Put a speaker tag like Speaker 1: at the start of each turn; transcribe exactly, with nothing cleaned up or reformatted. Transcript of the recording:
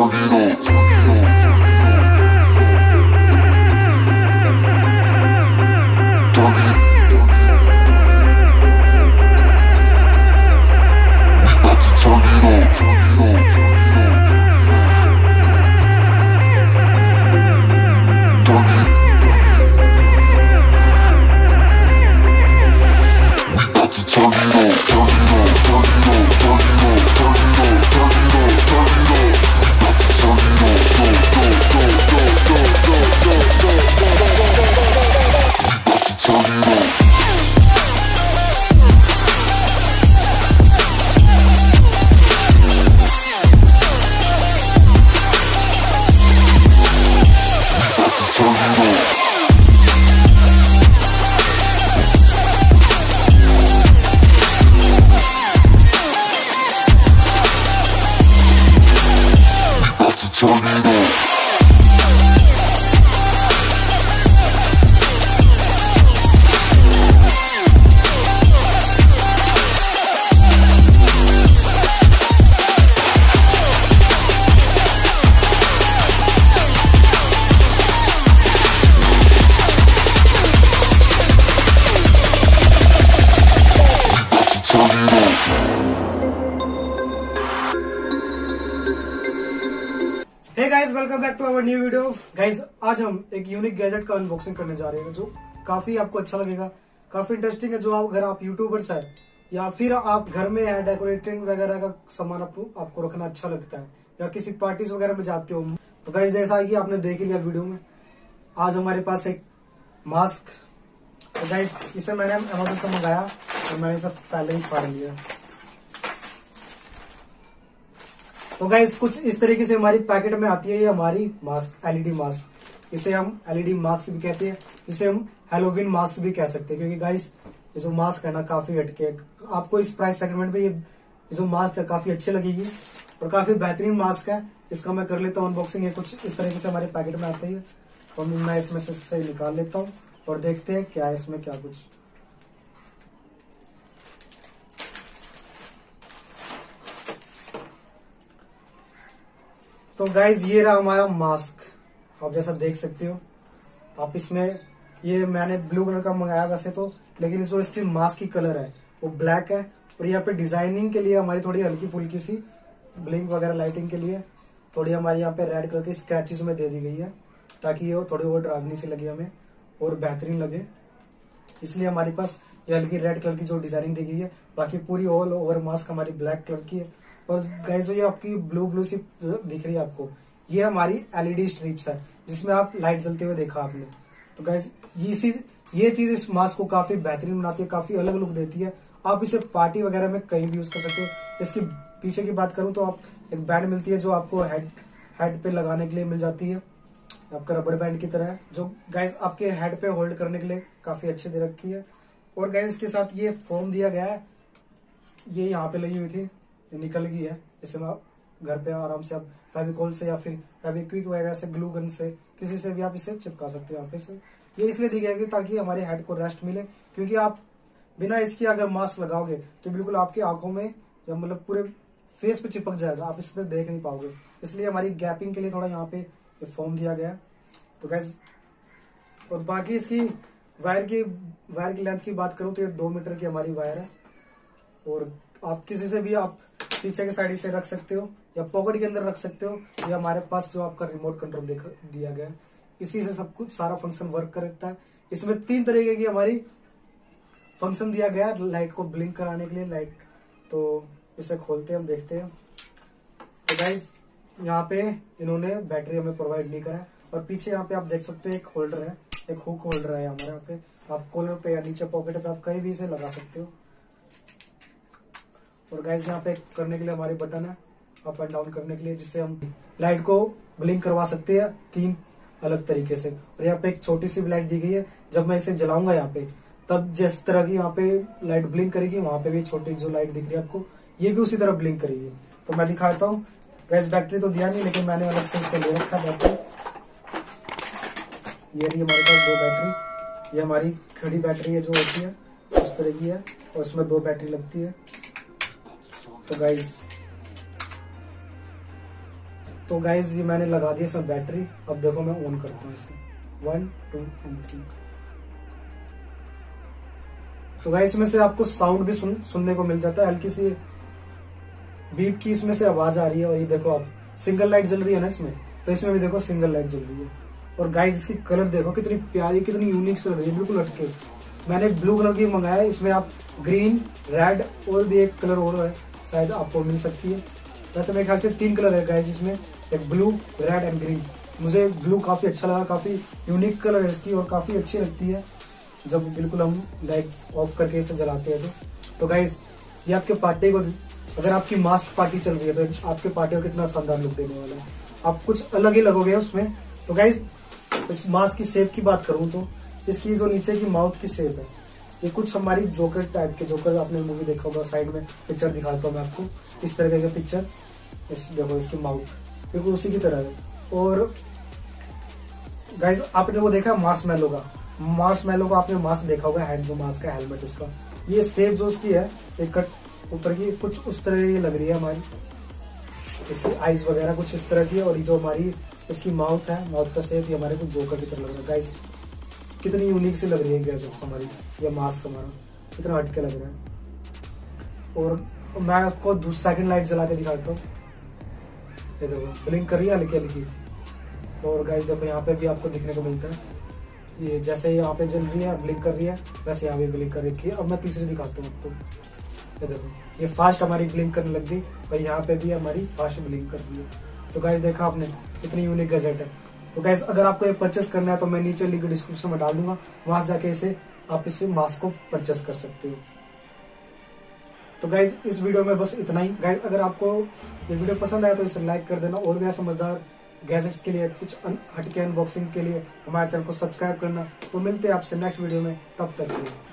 Speaker 1: Hey guys, welcome back to our new video. Guys, आज हम एक यूनिक गैजेट का अनबॉक्सिंग करने जा रहे हैं जो काफी आपको अच्छा लगेगा, काफी इंटरेस्टिंग है। जो आप अगर आप यूट्यूबर्स है या फिर आप घर में है, डेकोरेटिंग वगैरह का सामान आपको आपको रखना अच्छा लगता है या किसी पार्टीज वगैरह में जाते हो, तो गाइस जैसा कि आपने देख लिया वीडियो में, आज हमारे पास एक मास्क। तो गाइस इसे मैंने अमेज़न से मंगाया और मैंने इसे पहले ही फाड़ लिया। तो गाइस कुछ इस तरीके से हमारी पैकेट में आती है ये हमारी मास्क, एलईडी मास्क। इसे हम एलईडी मास्क भी कहते हैं, जिसे हम हैलोवीन मास्क भी कह सकते हैं, क्योंकि गाइस ये जो मास्क है ना काफी हटके है। आपको इस प्राइस सेगमेंट में ये जो मास्क है काफी अच्छी लगेगी और काफी बेहतरीन मास्क है। इसका मैं कर लेता हूँ अनबॉक्सिंग। ये कुछ इस तरीके से हमारे पैकेट में आते हैं, तो मैं इसमें से, से निकाल लेता हूँ और देखते हैं क्या है इसमें, क्या कुछ। तो गाइज ये रहा हमारा मास्क, आप जैसा देख सकते हो। आप इसमें ये मैंने ब्लू कलर का मंगाया वैसे तो, लेकिन जो इसकी मास्क की कलर है वो ब्लैक है। और यहाँ पे डिजाइनिंग के लिए हमारी थोड़ी हल्की फुल्की सी ब्लिंक वगैरह लाइटिंग के लिए थोड़ी हमारी यहाँ पे रेड कलर की स्क्रैचेस में दे दी गई है, ताकि ये थोड़ी और ड्राइवनी सी लगे हमें और बेहतरीन लगे। इसलिए हमारे पास ये हल्की रेड कलर की जो डिजाइनिंग दी गई है। बाकी पूरी ऑल ओवर मास्क हमारी ब्लैक कलर की है। और गाइस जो ये आपकी ब्लू ब्लू सी दिख रही है आपको, ये हमारी एलईडी स्ट्रिप्स है, जिसमें आप लाइट जलते हुए देखा आपने। तो गाइस ये ये चीज इस मास्क को काफी बेहतरीन बनाती है, काफी अलग लुक देती है। आप इसे पार्टी वगैरह में कहीं भी यूज कर सकते हो। इसकी पीछे की बात करूं तो आप एक बैंड मिलती है जो आपको हेड हेड पे लगाने के लिए मिल जाती है, आपका रबड़ बैंड की तरह है, जो गाइस आपके हेड पे होल्ड करने के लिए काफी अच्छे दे रखी है। और गाइस इसके साथ ये फोम दिया गया है, ये यहाँ पे लगी हुई थी, निकल गई है। इसे आप घर पे आराम से आप फेविकोल से या फिर फेविक्विक वगैरह से, ग्लू गन से, किसी से भी आप इसे चिपका सकते हो यहाँ पे से। ये इसलिए दी गई ताकि हमारे हेड को रेस्ट मिले, क्योंकि आप बिना इसकी अगर मास्क लगाओगे तो बिल्कुल आपकी आंखों में या मतलब पूरे फेस पे चिपक जाएगा, आप इस पे देख नहीं पाओगे। इसलिए हमारी गैपिंग के लिए थोड़ा यहाँ पे ये फॉर्म दिया गया है। तो गाइस और बाकी इसकी वायर की वायर की लेंथ की बात करूँ तो ये दो मीटर की हमारी वायर है। और आप किसी से भी आप पीछे के साइड से रख सकते हो या पॉकेट के अंदर रख सकते हो, या हमारे पास जो आपका रिमोट कंट्रोल दिया गया है, इसी से सब कुछ सारा फंक्शन वर्क करता है। इसमें तीन तरीके की हमारी फंक्शन दिया गया है लाइट को ब्लिंक कराने के लिए। लाइट तो इसे खोलते हैं, हम देखते हैं। तो गाइस यहाँ पे इन्होंने बैटरी हमें प्रोवाइड नहीं करा है। और पीछे यहाँ पे आप देख सकते हैं एक होल्डर है, एक हुक होल्डर है हमारे यहाँ पे। आप कॉलर पे या नीचे पॉकेट पे आप कहीं भी इसे लगा सकते हो। और गाइस यहाँ पे करने के लिए हमारे बटन है अप एंड डाउन करने के लिए, जिससे हम लाइट को ब्लिंक करवा सकते हैं तीन अलग तरीके से। और यहाँ पे एक छोटी सी लाइट दी गई है, जब मैं इसे जलाऊंगा यहाँ पे तब जिस तरह की यहाँ पे लाइट ब्लिंक करेगी, वहां पे भी छोटी जो लाइट दिख रही है आपको, ये भी उसी तरह ब्लिंक करेगी। तो मैं दिखाता हूँ। गैस बैटरी तो दिया नहीं, लेकिन मैंने अलग से इससे ले रखा बैटरी। ये रही हमारे पास दो बैटरी। ये हमारी खड़ी बैटरी है जो होती है उस तरह की है, और इसमें दो बैटरी लगती है। तो गाइस तो गाइज ये मैंने लगा दिया इसमें बैटरी। अब देखो मैं ऑन करता हूँ इसे, वन टू एंड थ्री। तो गाइज इसमें से आपको साउंड भी सुन, सुनने को मिल जाता है, हल्की सी बीप की इसमें से आवाज आ रही है। और ये देखो आप सिंगल लाइट जल रही है ना इसमें, तो इसमें भी देखो सिंगल लाइट जल रही है। और गाइज इसकी कलर देखो कितनी प्यारी, कितनी यूनिक से लग रही है, बिल्कुल हटके। मैंने ब्लू कलर की मंगाया है, इसमें आप ग्रीन, रेड और भी एक कलर और है, शायद आपको मिल सकती है। वैसे मेरे ख्याल से तीन कलर है गाइज इसमें, एक ब्लू, रेड एंड ग्रीन। मुझे ब्लू काफी अच्छा लगा, काफी यूनिक कलर है इसकी और काफी अच्छी लगती है जब बिल्कुल हम लाइट ऑफ करके इसे जलाते हैं। तो तो गाइज ये आपके पार्टी को, अगर आपकी मास्क पार्टी चल रही है तो आपके पार्टी को कितना शानदार लुक देने वाला है, आप कुछ अलग ही लगोगे उसमें। तो गाइज इस मास्क की शेप की बात करूं तो इसकी जो नीचे की माउथ की शेप है, ये कुछ हमारी जोकर टाइप के, जोकर आपने मूवी देखा होगा, साइड में पिक्चर दिखाता हूँ मैं आपको, इस तरह का पिक्चर। इस देखो इसकी माउथ बिल्कुल उसी की तरह है। और गाइज आपने वो देखा मार्शमैलो का, मार्शमैलो का आपने मास्क देखा होगा, हेड जो मास्क है, हेलमेट उसका, ये शेप जो उसकी है एक कट ऊपर की कुछ उस तरह की लग रही है हमारी, इसकी आईज वगैरह कुछ इस तरह की है। और ये जो हमारी इसकी माउथ है, माउथ का शेप ये हमारे कुछ जोकर की तरह लग रहा है। गाइस कितनी यूनिक सी लग रही है गैजेट्स हमारी, ये मास्क हमारा कितना हटके लग रहा है। और मैं आपको सेकंड लाइट जला के दिखाता हूँ, ये देखो ब्लिंक कर रही है हल्की हल्की। और गाइस देखो यहाँ पे भी आपको दिखने को मिलता है, ये जैसे यहाँ पे जल रही है ब्लिंक कर रही है, वैसे यहाँ पे ब्लिंक कर रही है। अब मैं तीसरी दिखाता हूँ आपको, ये देखो ये फास्ट हमारी ब्लिंक करने लग गई, और यहाँ पे भी हमारी फास्ट ब्लिंक कर रही है। तो गाइस देखा आपने कितनी यूनिक गैजेट है। तो गाइस अगर आपको ये परचेस करना है तो मैं नीचे लिंक डिस्क्रिप्शन में डाल दूंगा, वहां जाके इसे आप इसे मास्क को परचेस कर सकते हो। तो गाइस इस वीडियो में बस इतना ही। गाइस अगर आपको ये वीडियो पसंद आया तो इसे लाइक कर देना, और भी समझदार गैजेट्स के लिए, कुछ हटके अनबॉक्सिंग के लिए हमारे चैनल को सब्सक्राइब करना। तो मिलते हैं आपसे नेक्स्ट वीडियो में, तब तक के लिए।